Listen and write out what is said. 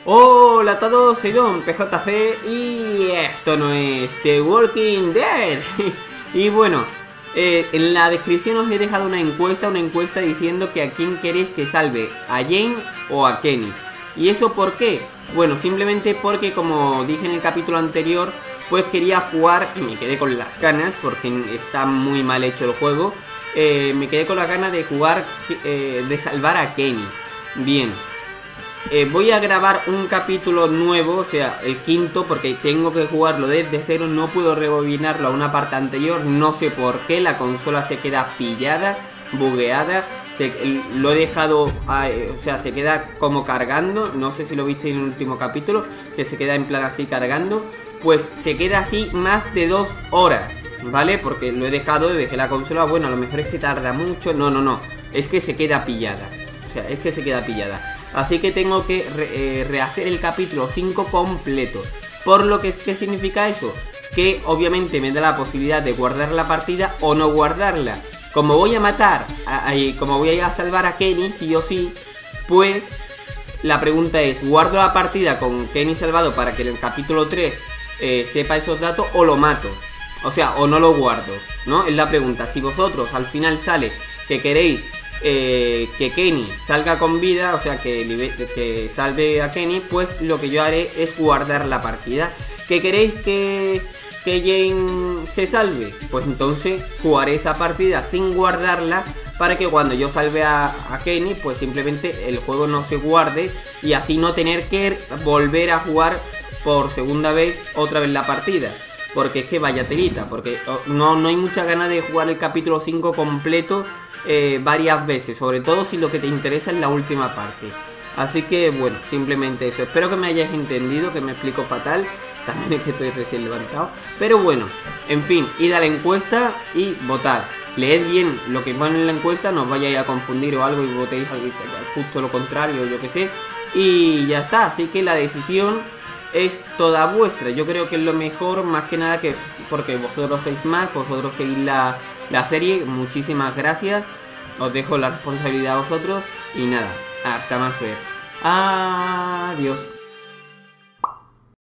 Hola a todos, soy Don PJC y esto no es The Walking Dead. Y bueno, en la descripción os he dejado una encuesta diciendo que a quién queréis que salve, a Jane o a Kenny. ¿Y eso por qué? Bueno, simplemente porque, como dije en el capítulo anterior, pues quería jugar y me quedé con las ganas, porque está muy mal hecho el juego. Me quedé con las ganas de jugar, de salvar a Kenny. Bien. Voy a grabar un capítulo nuevo, o sea, el quinto, porque tengo que jugarlo desde cero. No puedo rebobinarlo a una parte anterior, no sé por qué. La consola se queda pillada, bugueada. Lo he dejado, o sea, se queda como cargando. No sé si lo viste en el último capítulo, que se queda en plan así cargando. Pues se queda así más de 2 horas, ¿vale? Porque lo he dejado, dejé la consola. Bueno, a lo mejor es que tarda mucho. No, es que se queda pillada. O sea, es que se queda pillada. Así que tengo que rehacer el capítulo 5 completo. Por lo que, ¿qué significa eso? Que obviamente me da la posibilidad de guardar la partida o no guardarla. Como voy a matar, como voy a ir a salvar a Kenny, sí o sí, pues la pregunta es, ¿guardo la partida con Kenny salvado para que en el capítulo 3 sepa esos datos o lo mato? O sea, o no lo guardo, ¿no? Es la pregunta. Si vosotros al final sale que queréis que Kenny salga con vida, o sea, que salve a Kenny, pues lo que yo haré es guardar la partida. ¿Que queréis que Jane se salve? Pues entonces jugaré esa partida sin guardarla, para que cuando yo salve a Kenny, pues simplemente el juego no se guarde y así no tener que volver a jugar por segunda vez otra vez la partida. Porque es que vaya telita, porque no hay mucha ganas de jugar el capítulo 5 completo varias veces, sobre todo si lo que te interesa es la última parte. Así que bueno, simplemente eso. Espero que me hayáis entendido, que me explico fatal. También es que estoy recién levantado. Pero bueno, en fin, id a la encuesta y votad. Leed bien lo que pone en la encuesta, no os vayáis a confundir o algo y votéis justo lo contrario, yo que sé. Y ya está, así que la decisión es toda vuestra. Yo creo que es lo mejor, más que nada, que porque vosotros sois más, vosotros seguís la serie. Muchísimas gracias. Os dejo la responsabilidad a vosotros. Y nada, hasta más ver. Adiós.